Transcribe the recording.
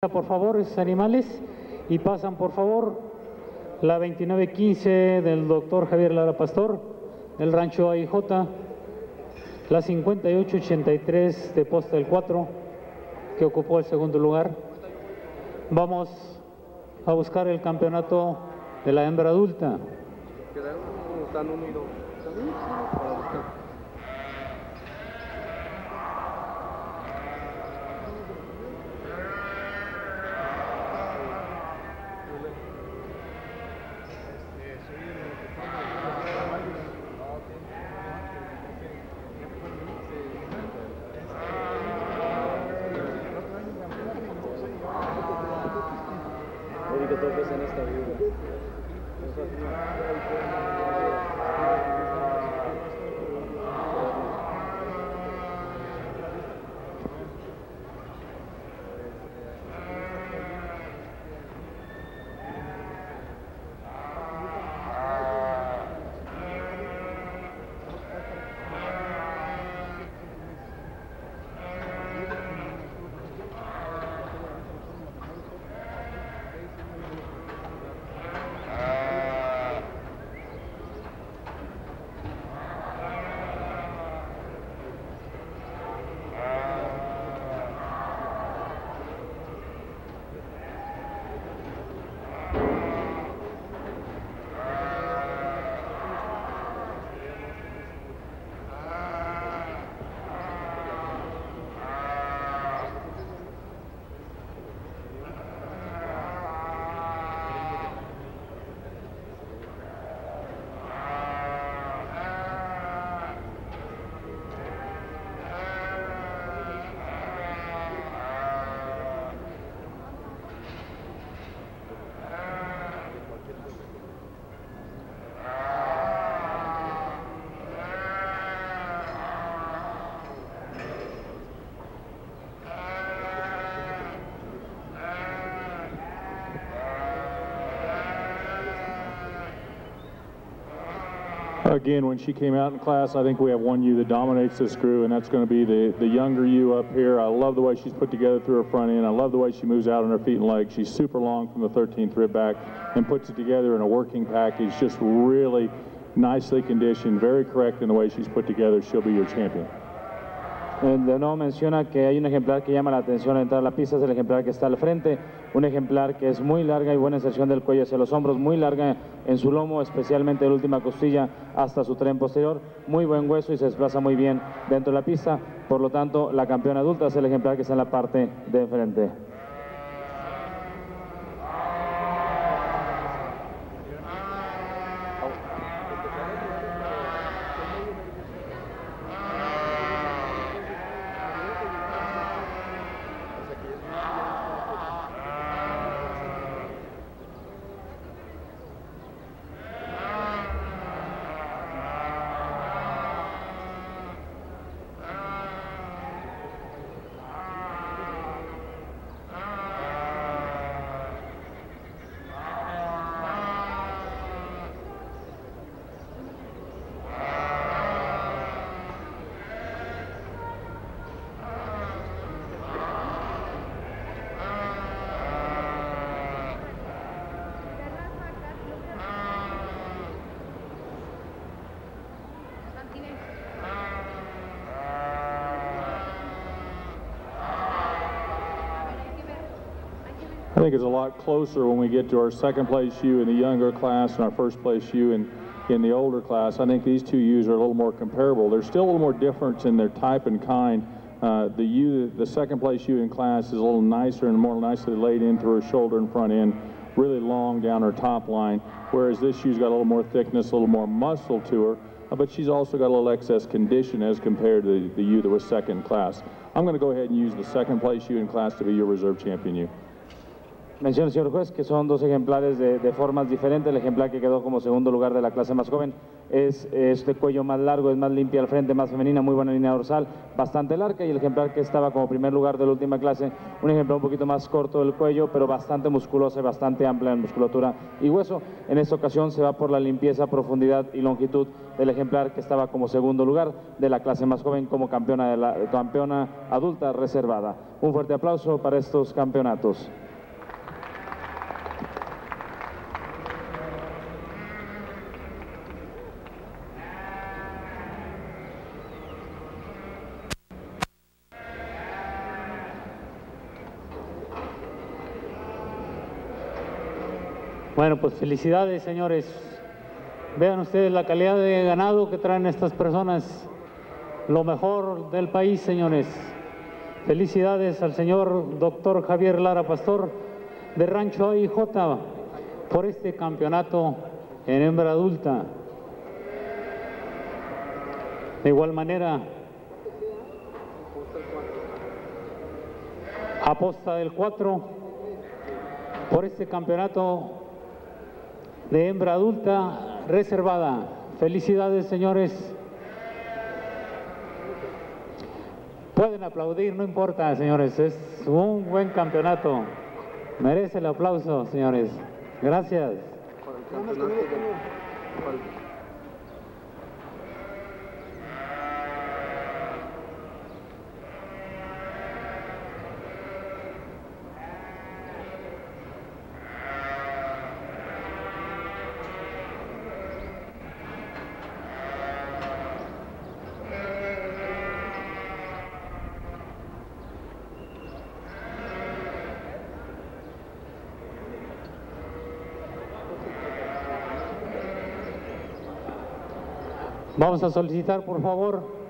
Por favor, esos animales, y pasan por favor la 2915 del doctor Javier Lara Pastor del rancho AIJ, la 5883 de Posta del 4 que ocupó el segundo lugar. Vamos a buscar el campeonato de la hembra adulta. Están unidos. Que toques en esta vida. Again, when she came out in class, I think we have one ewe that dominates this crew, and that's going to be the younger ewe up here. I love the way she's put together through her front end. I love the way she moves out on her feet and legs. She's super long from the 13th rib back and puts it together in a working package, just really nicely conditioned, very correct in the way she's put together. She'll be your champion. De nuevo menciona que hay un ejemplar que llama la atención al entrar a la pista, es el ejemplar que está al frente, un ejemplar que es muy larga y buena inserción del cuello hacia los hombros, muy larga en su lomo, especialmente de la última costilla hasta su tren posterior, muy buen hueso y se desplaza muy bien dentro de la pista, por lo tanto la campeona adulta es el ejemplar que está en la parte de enfrente. I think it's a lot closer when we get to our second place ewe in the younger class and our first place ewe in the older class. I think these two ewes are a little more comparable. There's still a little more difference in their type and kind. The second place ewe in class is a little nicer and more nicely laid in through her shoulder and front end, really long down her top line, whereas this ewe's got a little more thickness, a little more muscle to her, but she's also got a little excess condition as compared to the ewe that was second in class. I'm going to go ahead and use the second place ewe in class to be your reserve champion ewe. Menciona el señor juez que son dos ejemplares de formas diferentes. El ejemplar que quedó como segundo lugar de la clase más joven es de cuello más largo, es más limpia al frente, más femenina, muy buena línea dorsal, bastante larga. Y el ejemplar que estaba como primer lugar de la última clase, un ejemplar un poquito más corto del cuello, pero bastante musculosa y bastante amplia en musculatura y hueso. En esta ocasión se va por la limpieza, profundidad y longitud del ejemplar que estaba como segundo lugar de la clase más joven como campeona adulta reservada. Un fuerte aplauso para estos campeonatos. Bueno, pues felicidades, señores. Vean ustedes la calidad de ganado que traen estas personas. Lo mejor del país, señores. Felicidades al señor doctor Javier Lara Pastor de Rancho AIJ por este campeonato en hembra adulta. De igual manera, aposta del 4 por este campeonato de hembra adulta reservada. Felicidades, señores. Pueden aplaudir, no importa, señores. Es un buen campeonato. Merece el aplauso, señores. Gracias. Vamos a solicitar, por favor,